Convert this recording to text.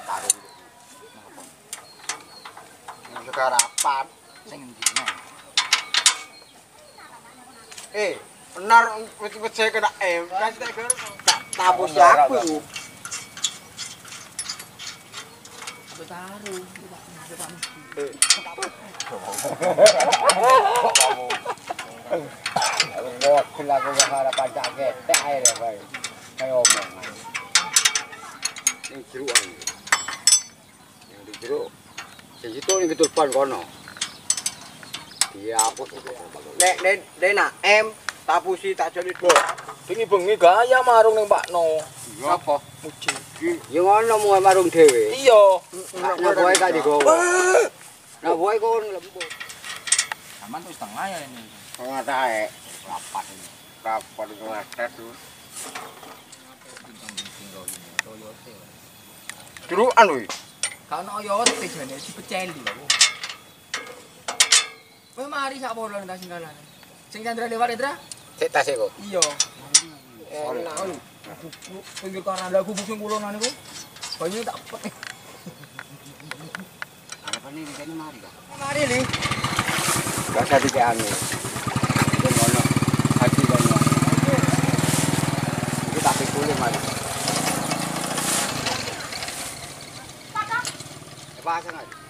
taruh. Nang karapan sing endi. Benar wis saya kena kan tak ger. Tak tapus aku. Aku taruh. Mau kulaku harap pajak ketek ae le bae. Kayak omong. Yang jeruan. Yang di jeruk. Sing situ ning keturpan kono. Iya apa nek nak tapusi tak jeli bos. Bengi-bengi gaya marung ning Pakno. Apa? Muji. Ya ngono mung marung dhewe. Iya. Nak boe gak digowo. Nak boe kon lembut. Aman tuh setengah ya ini. Setengah tae. Rapat ini. Rapat ngatet tuh. Jeruan woi. Kau nak oyote jane si pecel lho. Kowe mari sak bolon ta singgalan. Sing Chandra lewat Chandra? Cek tas e kok. Iya. Enak lho. Pinggir karanda gubuk sing kulonan niku. Banyu tak pet. Arepane iki mari kok. Mari li. Gak usah dikane. Iki ngono. Haji kono. Iki tak pikule mari. Pasang aja.